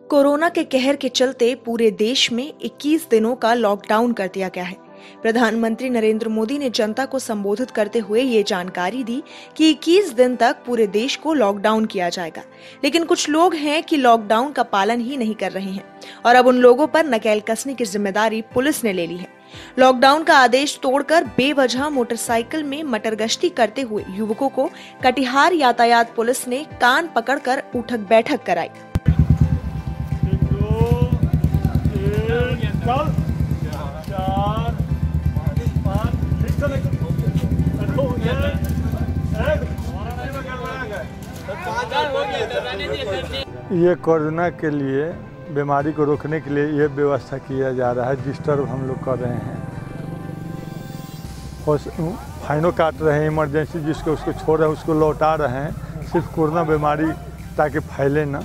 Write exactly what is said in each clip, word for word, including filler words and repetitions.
Corona के कहर के चलते पूरे देश में इक्कीस दिनों का लॉकडाउन कर दिया गया है। प्रधानमंत्री नरेंद्र मोदी ने जनता को संबोधित करते हुए ये जानकारी दी कि इक्कीस दिन तक पूरे देश को लॉकडाउन किया जाएगा। लेकिन कुछ लोग हैं कि लॉकडाउन का पालन ही नहीं कर रहे हैं और अब उन लोगों पर नकेल कसने की जिम्मेदारी पुलिस ने ले ली है। लॉकडाउन का आदेश तोड़कर बेवजह मोटरसाइकिल में मटरगश्ती करते हुए युवकों को कटिहार यातायात पुलिस ने कान पकड़कर उठक बैठक कराई। ये कोरोना के लिए बीमारी को रोकने के लिए ये व्यवस्था किया जा रहा है। रजिस्टर हम लोग कर रहे हैं और फाइनों काट रहे हैं। इमरजेंसी जिसको उसको छोड़ रहे हैं उसको लौटा रहे हैं, सिर्फ कोरोना बीमारी ताकि फैले ना।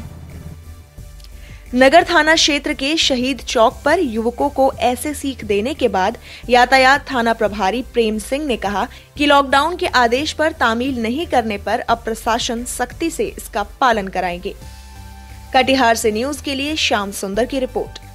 नगर थाना क्षेत्र के शहीद चौक पर युवकों को ऐसे सीख देने के बाद यातायात थाना प्रभारी प्रेम सिंह ने कहा कि लॉकडाउन के आदेश पर तामील नहीं करने पर अब प्रशासन सख्ती से इसका पालन कराएंगे। कटिहार से न्यूज के लिए श्याम सुंदर की रिपोर्ट।